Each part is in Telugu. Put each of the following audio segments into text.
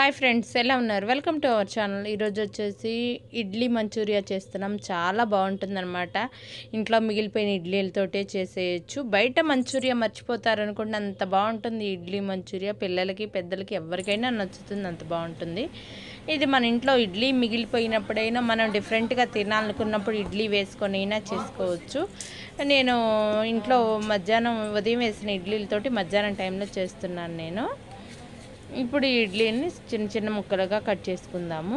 హాయ్ ఫ్రెండ్స్, ఎలా ఉన్నారు? Welcome to our channel. ఈరోజు వచ్చేసి ఇడ్లీ మంచూరియా చేస్తున్నాం. చాలా బాగుంటుందన్నమాట. ఇంట్లో మిగిలిపోయిన ఇడ్లీలతోటే చేసేయచ్చు. బయట మంచూరియా మర్చిపోతారనుకోండి, అంత బాగుంటుంది ఇడ్లీ మంచూరియా. పిల్లలకి పెద్దలకి ఎవరికైనా నచ్చుతుంది, అంత బాగుంటుంది. ఇది మన ఇంట్లో ఇడ్లీ మిగిలిపోయినప్పుడైనా మనం డిఫరెంట్గా తినాలనుకున్నప్పుడు ఇడ్లీ వేసుకొని అయినా చేసుకోవచ్చు. నేను ఇంట్లో మధ్యాహ్నం ఉదయం వేసిన ఇడ్లీలతోటి మధ్యాహ్నం టైంలో చేస్తున్నాను నేను. ఇప్పుడు ఈ ఇడ్లీని చిన్న చిన్న ముక్కలుగా కట్ చేసుకుందాము.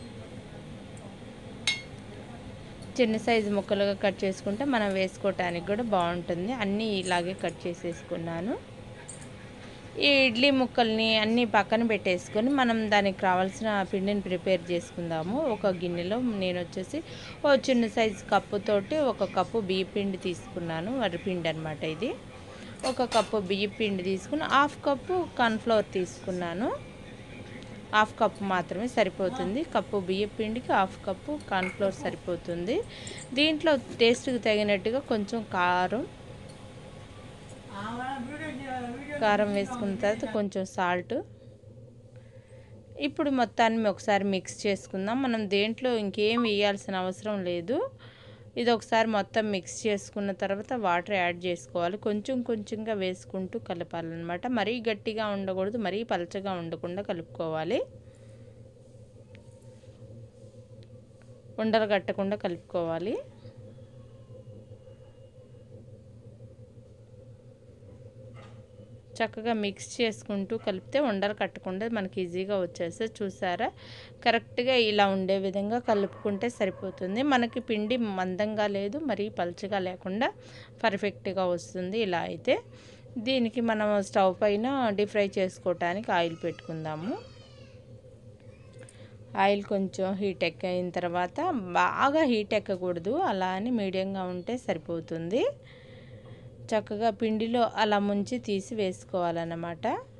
చిన్న సైజు ముక్కలుగా కట్ చేసుకుంటే మనం వేసుకోవటానికి కూడా బాగుంటుంది. అన్నీ ఇలాగే కట్ చేసేసుకున్నాను. ఈ ఇడ్లీ ముక్కల్ని అన్నీ పక్కన పెట్టేసుకొని మనం దానికి కావాల్సిన పిండిని ప్రిపేర్ చేసుకుందాము. ఒక గిన్నెలో నేను వచ్చేసి ఓ చిన్న సైజు కప్పుతోటి 1 కప్పు బియ్య పిండి తీసుకున్నాను. వరిపిండి అనమాట ఇది. 1 కప్పు బియ్య పిండి తీసుకుని 1/2 కప్పు కార్న్ఫ్లవర్ తీసుకున్నాను. 1/2 కప్పు మాత్రమే సరిపోతుంది. కప్పు బియ్య పిండికి 1/2 కప్పు కార్న్ఫ్లవర్ సరిపోతుంది. దీంట్లో టేస్ట్కి తగినట్టుగా కొంచెం కారం వేసుకున్న తర్వాత కొంచెం సాల్ట్. ఇప్పుడు మొత్తాన్ని ఒకసారి మిక్స్ చేసుకుందాం. మనం దేంట్లో ఇంకేం వేయాల్సిన అవసరం లేదు. ఇది ఒకసారి మొత్తం మిక్స్ చేసుకున్న తర్వాత వాటర్ యాడ్ చేసుకోవాలి. కొంచెం కొంచెంగా వేసుకుంటూ కలపాలన్నమాట. మరీ గట్టిగా ఉండకూడదు, మరీ పలచగా ఉండకుండా కలుపుకోవాలి. ఉండలు కట్టకుండా కలుపుకోవాలి. చక్కగా మిక్స్ చేసుకుంటూ కలిపితే ఉండలు కట్టకుండా మనకి ఈజీగా వచ్చేస్తే, చూసారా? కరెక్ట్గా ఇలా ఉండే విధంగా కలుపుకుంటే సరిపోతుంది. మనకి పిండి మందంగా లేదు, మరీ పలుచగా లేకుండా పర్ఫెక్ట్గా వస్తుంది. ఇలా అయితే దీనికి మనం స్టవ్ పైన డీప్ ఫ్రై చేసుకోవటానికి ఆయిల్ పెట్టుకుందాము. ఆయిల్ కొంచెం హీట్ ఎక్కిన తర్వాత, బాగా హీట్ ఎక్కకూడదు, అలా అని మీడియంగా ఉంటే సరిపోతుంది. చక్కగా పిండిలో అలా ముంచి తీసి వేసుకోవాలన్నమాట.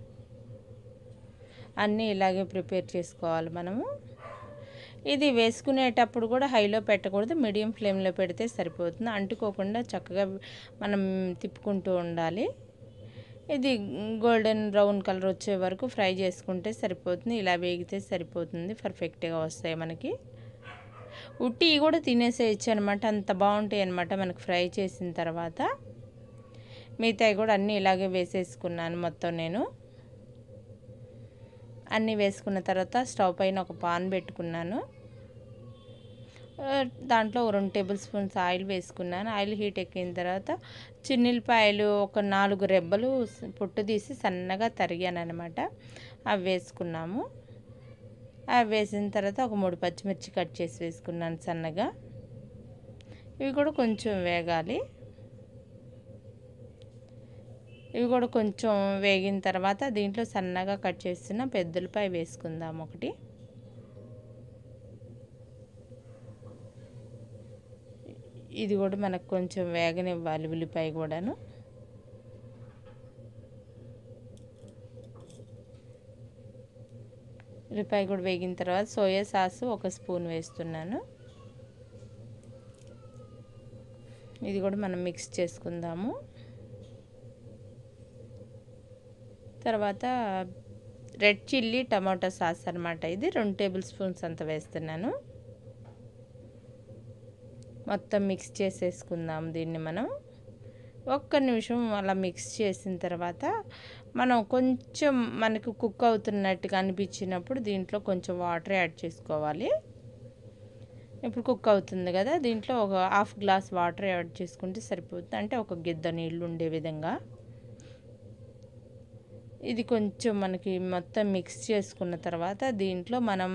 అన్నీ ఇలాగే ప్రిపేర్ చేసుకోవాలి మనము. ఇది వేసుకునేటప్పుడు కూడా హైలో పెట్టకూడదు, మీడియం ఫ్లేమ్లో పెడితే సరిపోతుంది. అంటుకోకుండా చక్కగా మనం తిప్పుకుంటూ ఉండాలి. ఇది గోల్డెన్ బ్రౌన్ కలర్ వచ్చే వరకు ఫ్రై చేసుకుంటే సరిపోతుంది. ఇలా వేగితే సరిపోతుంది, పర్ఫెక్ట్గా వస్తాయి మనకి. ఉట్టి కూడా తినేసేయచ్చు అనమాట, అంత బాగుంటాయి అనమాట మనకు ఫ్రై చేసిన తర్వాత. మిగతాయి కూడా అన్నీ ఇలాగే వేసేసుకున్నాను మొత్తం. నేను అన్నీ వేసుకున్న తర్వాత స్టవ్ పైన ఒక పాన్ పెట్టుకున్నాను. దాంట్లో 2 టేబుల్ స్పూన్స్ ఆయిల్ వేసుకున్నాను. ఆయిల్ హీట్ ఎక్కిన తర్వాత చిన్నుల్లిపాయలు ఒక 4 రెబ్బలు పొట్టు తీసి సన్నగా తరిగాను అనమాట, అవి వేసుకున్నాము. అవి వేసిన తర్వాత ఒక 3 పచ్చిమిర్చి కట్ చేసి వేసుకున్నాను సన్నగా. ఇవి కూడా కొంచెం వేగాలి. ఇవి కూడా కొంచెం వేగిన తర్వాత దీంట్లో సన్నగా కట్ చేసిన పెద్దలపాయ వేసుకుందాం ఒకటి. ఇది కూడా మనకు కొంచెం వేగనివ్వాలి, ఉల్లిపాయ కూడాను. ఉల్లిపాయ కూడా వేగిన తర్వాత సోయా సాసు 1 స్పూన్ వేస్తున్నాను. ఇది కూడా మనం మిక్స్ చేసుకుందాము. తర్వాత రెడ్ చిల్లీ టమాటో సాస్ అనమాట, ఇది 2 టేబుల్ స్పూన్స్ అంత వేస్తున్నాను. మొత్తం మిక్స్ చేసేసుకుందాం దీన్ని మనం. 1 నిమిషం అలా మిక్స్ చేసిన తర్వాత మనం కొంచెం మనకు కుక్ అవుతున్నట్టుగా అనిపించినప్పుడు దీంట్లో కొంచెం వాటర్ యాడ్ చేసుకోవాలి. ఇప్పుడు కుక్ అవుతుంది కదా, దీంట్లో ఒక 1/2 గ్లాస్ వాటర్ యాడ్ చేసుకుంటే సరిపోతుంది. అంటే ఒక గిద్ద నీళ్ళు ఉండే విధంగా. ఇది కొంచెం మనకి మొత్తం మిక్స్ చేసుకున్న తర్వాత దీంట్లో మనం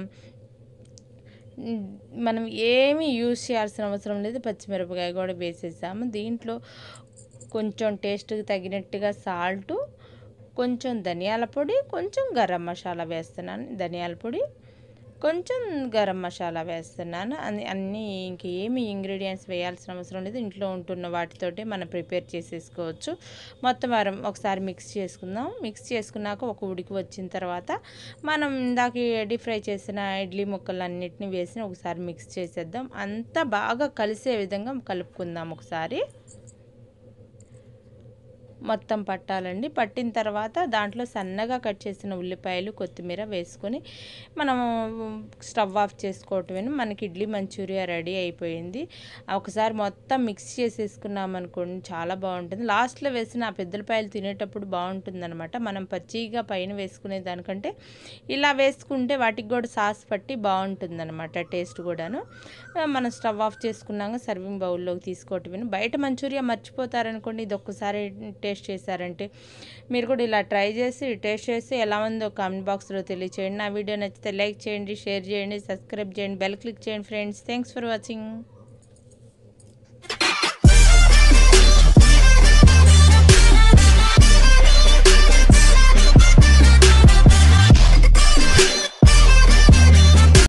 ఏమీ యూజ్ చేయాల్సిన అవసరం లేదు. పచ్చిమిరపకాయ కూడా వేసేసాము. దీంట్లో కొంచెం టేస్ట్కి తగినట్టుగా సాల్టు, కొంచెం ధనియాల పొడి, కొంచెం గరం మసాలా వేస్తున్నాను. ధనియాల పొడి, కొంచెం గరం మసాలా వేస్తున్నాను. అన్నీ ఇంకేమి ఇంగ్రీడియంట్స్ వేయాల్సిన అవసరం లేదు. ఇంట్లో ఉంటున్న వాటితోటే మనం ప్రిపేర్ చేసేసుకోవచ్చు. మొత్తం ఒకసారి మిక్స్ చేసుకుందాం. మిక్స్ చేసుకున్నాక ఒక ఉడికి వచ్చిన తర్వాత మనం ఇందాక డీప్ ఫ్రై చేసిన ఇడ్లీ ముక్కలన్నిటిని వేసి ఒకసారి మిక్స్ చేసేద్దాం. అంతా బాగా కలిసే విధంగా కలుపుకుందాం ఒకసారి. మొత్తం పట్టాలండి. పట్టిన తర్వాత దాంట్లో సన్నగా కట్ చేసిన ఉల్లిపాయలు, కొత్తిమీర వేసుకొని మనము స్టవ్ ఆఫ్ చేసుకోవటమే. మనకి ఇడ్లీ మంచూరియా రెడీ అయిపోయింది. ఒకసారి మొత్తం మిక్స్ చేసేసుకున్నామనుకోండి చాలా బాగుంటుంది. లాస్ట్లో వేసిన ఆ పెద్దలపాయలు తినేటప్పుడు బాగుంటుందన్నమాట. మనం పచ్చిగా పైన వేసుకునే దానికంటే ఇలా వేసుకుంటే వాటికి కూడా సాస్ పట్టి బాగుంటుందన్నమాట టేస్ట్ కూడాను. మనం స్టవ్ ఆఫ్ చేసుకున్నాక సర్వింగ్ బౌల్లోకి తీసుకోవటమే. బయట మంచూరియా మర్చిపోతారనుకోండి, ఇది ఒక్కసారి టేస్ట్ చేశారంటే మీరు కూడా ఇలా ట్రై చేసి టేస్ట్ చేసి ఎలా ఉందో కామెంట్ బాక్స్లో తెలియచేయండి. నా వీడియో నచ్చితే లైక్ చేయండి, షేర్ చేయండి, సబ్స్క్రైబ్ చేయండి, బెల్ క్లిక్ చేయండి ఫ్రెండ్స్. Thanks for watching.